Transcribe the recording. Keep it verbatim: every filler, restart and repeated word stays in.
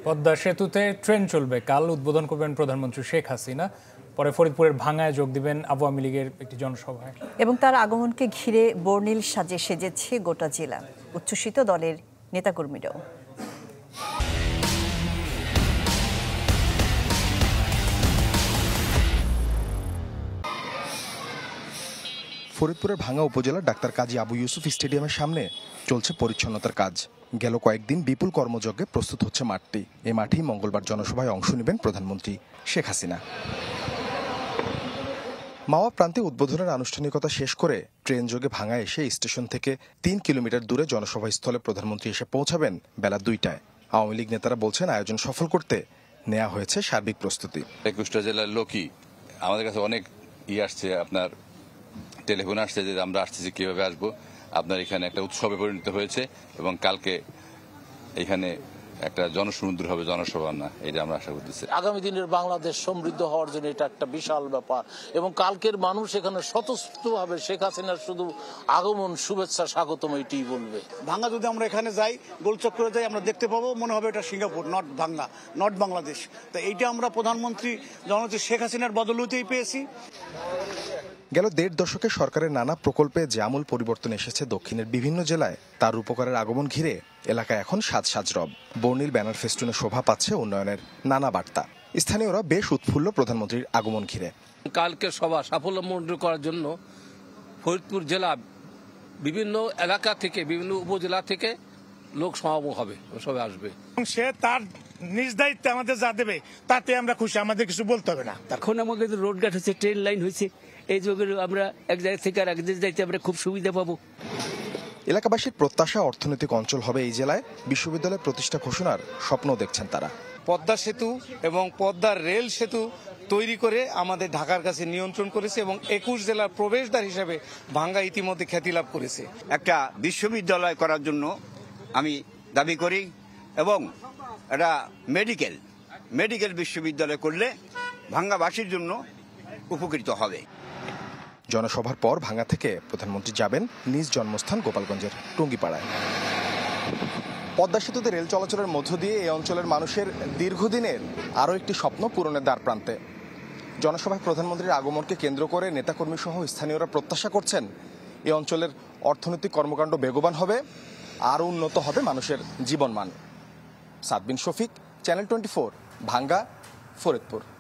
পদ্মা সেতুতে ট্রেন চলবে, কাল উদ্বোধন করবেন প্রধানমন্ত্রী শেখ হাসিনা। পরে ফরিদপুরের ভাঙ্গায় যোগ দিবেন আওয়ামী লীগের একটি জনসভায়। এবং তার আগমনকে ঘিরে বর্ণিল সাজে সেজেছে গোটা জেলা, উচ্ছ্বসিত দলের নেতাকর্মীরাও। ফরিদপুরের ভাঙ্গা উপজেলার ডাক্তার কাজী আবু ইউসুফ স্টেডিয়ামের সামনে চলছে পরিচ্ছন্নতার কাজ। গেল কয়েকদিন বিপুল কর্মযজ্ঞে প্রস্তুত হচ্ছে মাঠটি। এই মাঠেই মঙ্গলবার জনসভায় অংশ নেবেন প্রধানমন্ত্রী শেখ হাসিনা। মাওয়া প্রান্তে উদ্বোধনের আনুষ্ঠানিকতা শেষ করে ট্রেন যোগে ভাঙ্গা এসে স্টেশন থেকে তিন কিলোমিটার দূরে জনসভাস্থলে প্রধানমন্ত্রী এসে পৌঁছাবেন বেলা দুইটায়। আওয়ামী লীগ নেতারা বলছেন, আয়োজন সফল করতে নেওয়া হয়েছে সার্বিক প্রস্তুতি। একুশটা জেলার লোকই আমাদের কাছে অনেক ই আসছে, আপনার টেলিফোন আসছে যে আমরা আসতেছি, কিভাবে আসবো। আপনার এখানে একটা উৎসবে পরিণত হয়েছে এবং কালকে এখানে একটা জনসমুদ্র হবে, জনসভা না, এটা আমরা আশা করতেছি। আগামী দিনের বাংলাদেশ সমৃদ্ধ হওয়ার জন্য এটা একটা বিশাল ব্যাপার এবং কালকের মানুষ এখানে স্বতঃস্ফূর্তভাবে শেখ হাসিনার শুধু আগমন, শুভেচ্ছা, স্বাগতম এটাই বলবে। ভাঙ্গা যদি আমরা এখানে যাই, গোলচক্রে যাই, আমরা দেখতে পাবো মনে হবে এটা Singapore, not Bhanga, not Bangladesh. তো এইটা আমরা প্রধানমন্ত্রী জননেত্রী শেখ হাসিনার বদৌলতেই পেয়েছি। গেল দেড় দশকে সরকারের নানা প্রকল্পে যে আমূল পরিবর্তন এসেছে দক্ষিণের বিভিন্ন জেলায়, তার রূপকারের আগমন ঘিরে এলাকায় এখন সাজ সাজ রব। বর্ণিল ব্যানার ফেস্টুনে শোভা পাচ্ছে উন্নয়নের নানা বার্তা। স্থানীয়রা বেশ উৎফুল্ল প্রধানমন্ত্রীর আগমন ঘিরে। কালকে সভা সাফল্যমণ্ডিত করার জন্য ফরিদপুর জেলা বিভিন্ন এলাকা থেকে, বিভিন্ন উপজেলা থেকে লোক সমাগম হবে, সবাই আসবে। সে তার নিজ দায়িত্বে আমাদের যা দেবে তাতে আমরা খুশি, আমাদের কিছু বলতে হবে না। এখন আমাদের রোডঘাট হচ্ছে, ট্রেন লাইন হয়েছে, এই যোগে আমরা এক জায়গা থেকে আর এক জায়গায় যাইতে আমরা খুব সুবিধা পাবো। এলাকাবাসীর প্রত্যাশা, অর্থনৈতিক অঞ্চল হবে এই জেলায়। বিশ্ববিদ্যালয় প্রতিষ্ঠা ঘোষণার স্বপ্ন দেখছেন তারা। পদ্মা সেতু এবং পদ্মার রেল সেতু তৈরি করে আমাদের ঢাকার কাছে নিয়ন্ত্রণ করেছে এবং একুশ জেলার প্রবেশদ্বার হিসেবে ভাঙ্গা ইতিমধ্যে খ্যাতি লাভ করেছে। একটা বিশ্ববিদ্যালয় করার জন্য আমি দাবি করি এবং একটা মেডিকেল মেডিকেল বিশ্ববিদ্যালয় করলে ভাঙ্গাবাসীর জন্য উপকৃত হবে। জনসভার পর ভাঙ্গা থেকে প্রধানমন্ত্রী যাবেন নিজ জন্মস্থান গোপালগঞ্জের টুঙ্গিপাড়ায়। পদ্মা সেতুতে রেল চলাচলের মধ্য দিয়ে এই অঞ্চলের মানুষের দীর্ঘদিনের আরও একটি স্বপ্ন পূরণের দ্বার প্রান্তে। জনসভায় প্রধানমন্ত্রীর আগমনকে কেন্দ্র করে নেতাকর্মী সহ স্থানীয়রা প্রত্যাশা করছেন, এই অঞ্চলের অর্থনৈতিক কর্মকাণ্ড বেগবান হবে, আরও উন্নত হবে মানুষের জীবনমান। Sadbin Shafiq, channel twenty four, Bhanga, Faridpur.